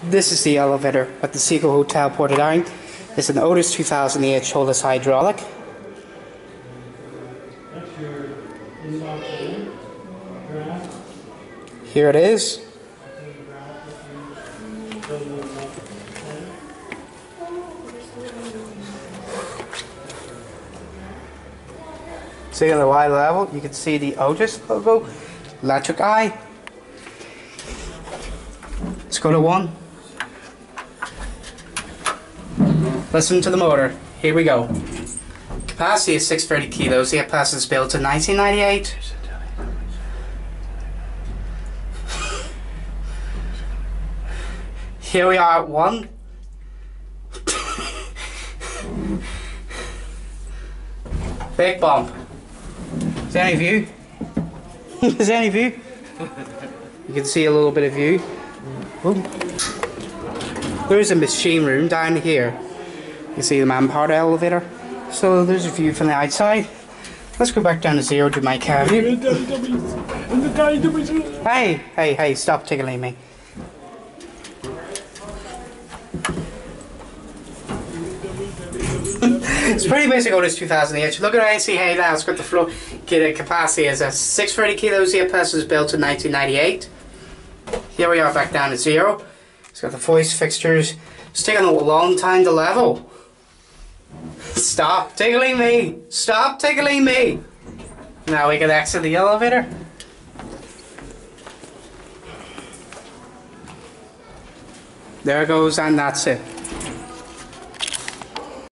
This is the elevator at the Seagull Hotel Portadown. It's an Otis 2008 shoulder hydraulic. Here it is. See on the wide level, you can see the Otis logo, electric eye. Let's go to 1. Listen to the motor. Here we go. Capacity is 630 kilos. The Plus is built in 1998. Here we are at 1. Big bump. Is there any view? Is there any view? You can see a little bit of view. Boom. There's a machine room down here. You can see the manpower elevator. So there's a view from the outside. Let's go back down to 0 to my car view. Hey, stop tickling me. It's pretty basic Otis 2008. Look at AC Hay now. It's got the floor capacity is at 630 kilos. The Plus was built in 1998. Here we are back down to 0. It's got the voice fixtures. It's taken a long time to level. Stop tickling me! Stop tickling me! Now we can exit the elevator. There it goes, and that's it.